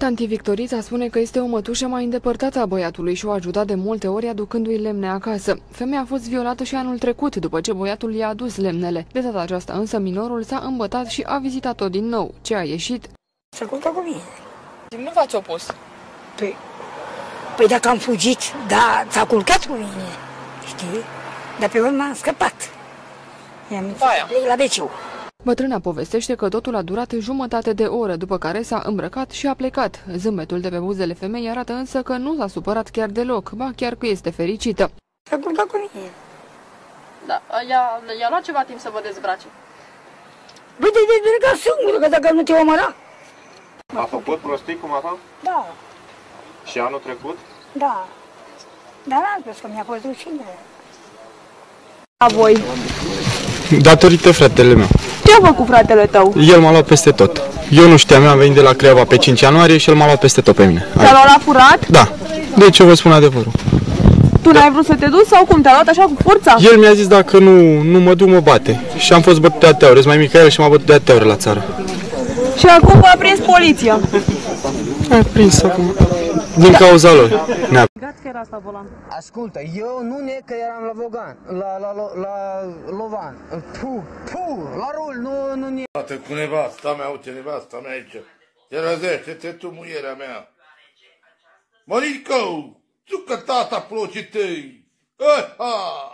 Tanti Victorița spune că este o mătușă mai îndepărtată a băiatului și o ajuta de multe ori aducându-i lemne acasă. Femeia a fost violată și anul trecut, după ce băiatul i-a adus lemnele. De data aceasta însă minorul s-a îmbătat și a vizitat-o din nou. Ce a ieșit? S-a culcat cu mine. Nu v-ați opus? Păi dacă am fugit, da, s-a culcat cu mine, știi? Dar pe urmă am scăpat. I-am la Beciu. Bătrâna povestește că totul a durat jumătate de oră, după care s-a îmbrăcat și a plecat. Zâmbetul de pe buzele femeii arată însă că nu s-a supărat chiar deloc, ba chiar că este fericită. S-a culcat cu mine. Da, i-a luat ceva timp să vă dezbrace. Băi, te dezbrăca singură, că dacă nu te omăra. A făcut prostii cum asta? Da. Și anul trecut? Da. Dar n-am spus că mi-a fost rușine. A voi? Datorită fratele meu. Ce a făcut fratele tău? El m-a luat peste tot. Eu nu știam, am venit de la Craiova pe 5 ianuarie și el m-a luat peste tot pe mine. Te-a luat la furat? Da. Deci eu vă spun adevărul. Tu n-ai vrut să te duci sau cum? Te-a luat așa cu forța? El mi-a zis dacă nu mă duc, mă bate. Și am fost bătut de atâtea ore. Sunt mai mic ca el și m-a bătut de atâtea ore la țară. Și acum v-a prins poliția. A prins acum. Din cauza lor. Ascultă, eu nu ne că eram la Vogan, la Lovan. La rul, nu ne. Tată cu nevasta mea, uite nevasta mea aici. Te răzește-te tu, muierea mea. Mărico, tu că tata plocii tăi. Ha!